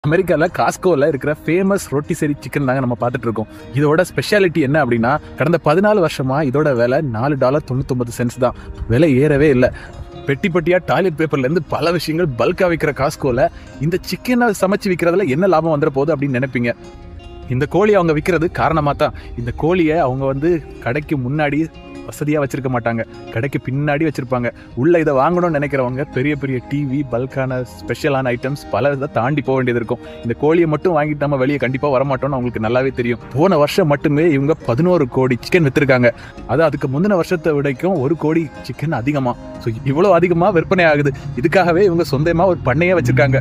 அமெரிக்கால காஸ்கோல இருக்கிற famous ரொட்டிசரி chicken தாங்க நம்ம பார்த்துட்டு இருக்கோம். இதோட ஸ்பெஷாலிட்டி என்ன அப்படின்னா, கடந்த 14 வருஷமா இதோட விலை $4.99 தான். விலை ஏறவே இல்லை. பெட்டி பெட்டியா டாய்லெட் பேப்பர்ல இருந்து பல விஷயங்கள் பல்கா விற்கிற காஸ்கோல இந்த சிக்கனை சமைச்சு விற்கிறதுல என்ன லாபம் வந்துட போகுது அப்படின்னு நினைப்பீங்க. இந்த கோழியை அவங்க விற்கிறது காரணமாக தான். இந்த கோழியை அவங்க கடைக்கு முன்னாடி வசதியாக வச்சிருக்க மாட்டாங்க, கடைக்கு பின்னாடி வச்சிருப்பாங்க. உள்ள இதை வாங்கணும்னு நினைக்கிறவங்க பெரிய பெரிய டிவி, பல்கான ஸ்பெஷலான ஐட்டம்ஸ் பல இதை தாண்டி போக வேண்டியது இருக்கும். இந்த கோழியை மட்டும் வாங்கிட்டு நம்ம வெளியே கண்டிப்பாக வரமாட்டோம்னு அவங்களுக்கு நல்லாவே தெரியும். போன வருஷம் மட்டுமே இவங்க 11 கோடி சிக்கன் விற்றுருக்காங்க. அது அதுக்கு முந்தின வருஷத்தை விடைக்கும் 1 கோடி சிக்கன் அதிகமாக. ஸோ இவ்வளோ அதிகமாக விற்பனை ஆகுது. இதுக்காகவே இவங்க சொந்தமாக ஒரு பண்ணையே வச்சிருக்காங்க.